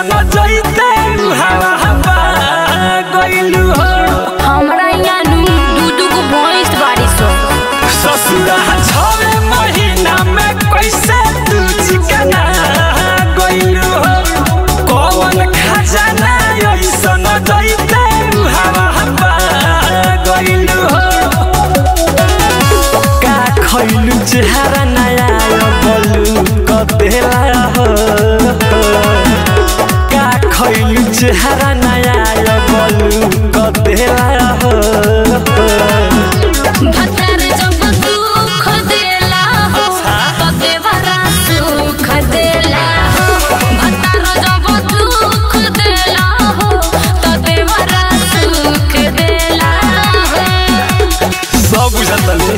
ऐसन जइते हवा हवा गइलू हो हमरा यानु दूधू को भैंस बाड़ी सो ससुरा 6 महीना में कैसे तू चिकना गइलू हो कौन खजाना ऐसन जइते हवा हवा गइलू हो का खइलू चेहरा नया बोलू कतेला हो का खइलू चेहरा नया बोलू कतेला हो भतर जब दुख देला हो तते भरा सुख देला हो भतर जब दुख देला हो तते भरा सुख देला हो सब बुझतले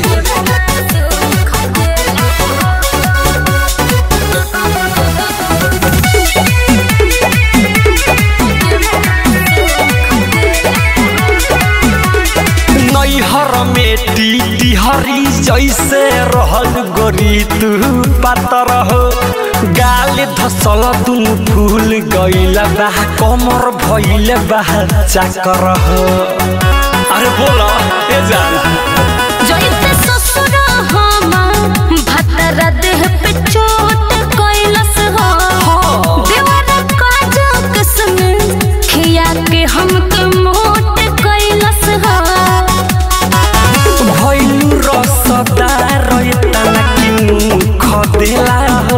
नैहर में टीटी हरी जैसे रहल गोरी तू पातर हो गाल धसल तुम फूल गइला बा कमर भइले बा चाकर हो अरे बोला ए जान जइते ससुर हम भतर देह पे चोट कैलस हो देवरा काजो कसम खिया के हमके मोट कैलस हो भइलू रसदार तना किनु खदेला हो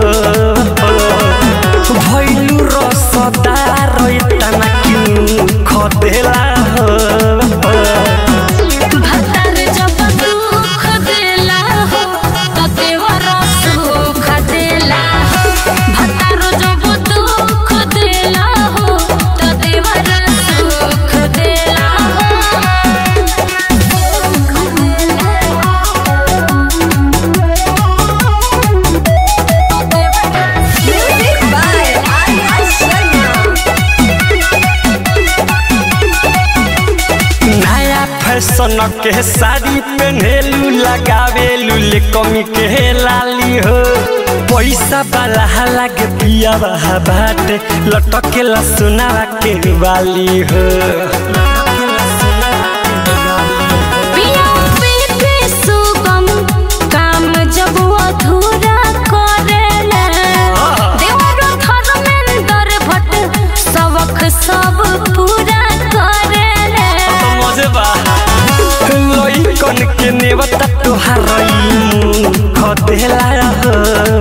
भइलू रसदार तना किनु खदेला हो भतर जब दुख देला हो तते भरा सुख देला हो भतर जब दुख देला हो तते भरा सुख देला नया फैशन के साड़ी पहनेलू लगावेलू ले कमी के लाली हो पैसा वाला लागे पिया बाटे लटकेला सोनावा के वाली हो पिया पे सुगम काम जब अधूरा करेला देवरो धर्मेंद्र भट्ट सबक सब पूरा करेला मजे बा लइकन के नेवता तोहार खदेला हो